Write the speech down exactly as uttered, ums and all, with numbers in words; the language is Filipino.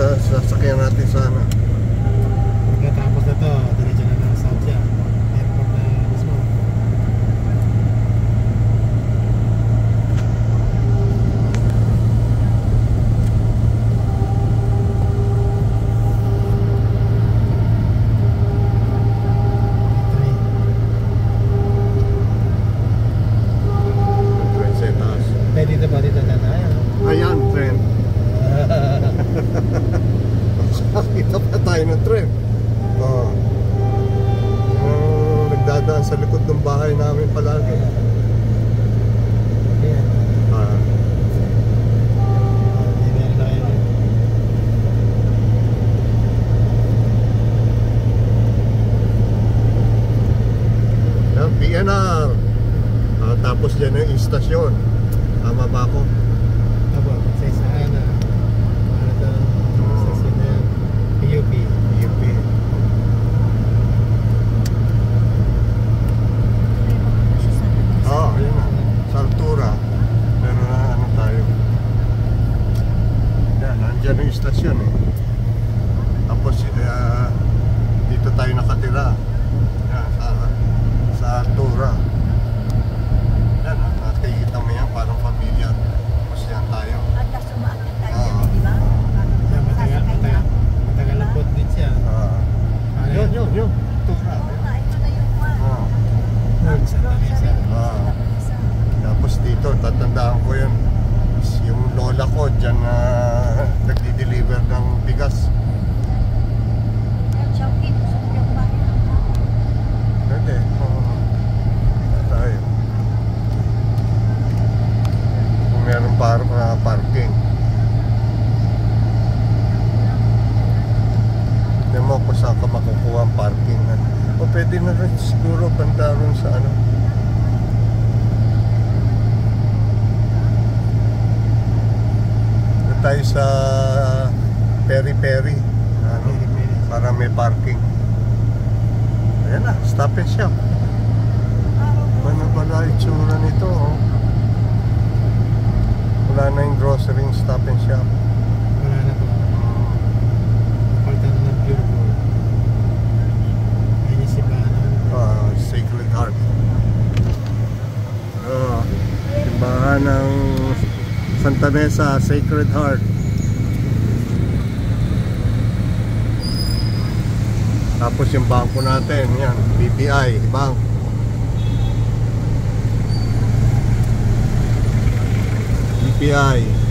sa sasakyan natin sana. Pagkatapos na to, diretso na ng Sabia. Airport na mismo. Train sa taas. Eh, dito ba? Dito na tayo. Ayan, train. Nakakita pa tayo ng tren. Oh. Oh, nagdadaan sa likod ng bahay namin palagi. Ayan. Ah. Ayan na yun. Yan, P N R. Ah, tapos dyan yung istasyon. Tama ba ako? Abo, Magsaysay na. Ano to? Magsaysay na yan. P U P. P U P. Oo, oh, yun na. Sa altura. Pero na ano tayo. Yan, nandyan yung istasyon eh. Tapos uh, dito tayo nakatira. Yan, sa, sa altura. Yan, nakikita mo yan, parang pamilya. Tapos yan tayo. At tas umaakit tayo Oo. dyan, di ba? Yan, matagal, Sasakay na. matagal. Matagal ang boat din siya. Ah. Ano Yun, yun, yun. Altura. Oo nga, ito na yung one. Ah. Yun, sa Mesa. Ah. Tapos dito, tatandaan ko yun. Yung lola ko dyan na nagdi-deliver ng bigas. At Shawkit, gusto ko yung bayan. Pwede. Oo. Tayo. Kung meron par uh, parking. Hindi mo kung saan ka makukuha ang parking. O pwede na rin siguro banda ron sa ano. Doon tayo sa peri-peri. Ano, para may parking. Ayan na, stop and shop. Ano pala itsura nito, oh. Wala na yung grocery yung stop and shop. Wala na po. Napalitan na ng pure gold. Ayun yung simbahan. Ah, Sacred Heart. Oh, simbahan ng Santa Mesa, Sacred Heart. Tapos yung bangko natin, yan, B P I Bank. B P I.